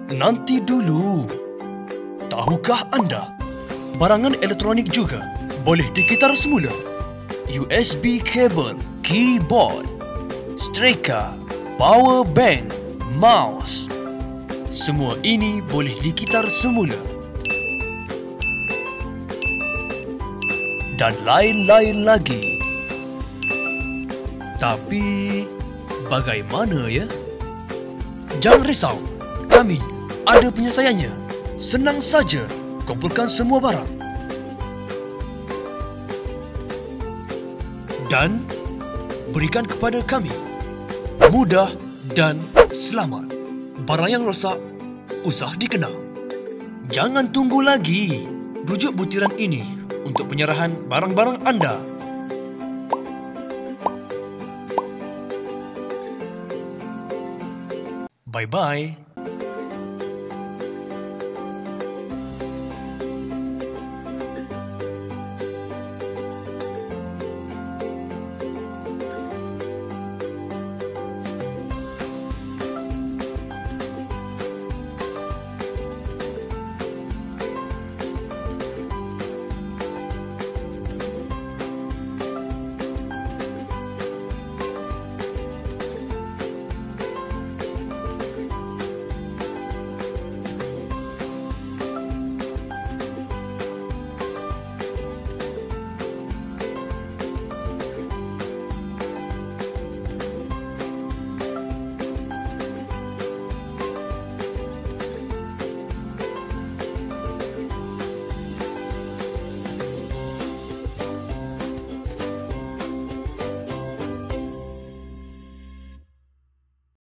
Nanti dulu. Tahukah anda, barangan elektronik juga boleh dikitar semula? USB kabel, keyboard, striker, power bank, mouse. Semua ini boleh dikitar semula. Dan lain-lain lagi. Tapi, bagaimana ya? Jangan risau, kami ada penyelesaiannya. Senang saja, kumpulkan semua barang. Dan berikan kepada kami. Mudah dan selamat. Barang yang rosak, usah dikenal. Jangan tunggu lagi. Rujuk butiran ini untuk penyerahan barang-barang anda. Bye-bye.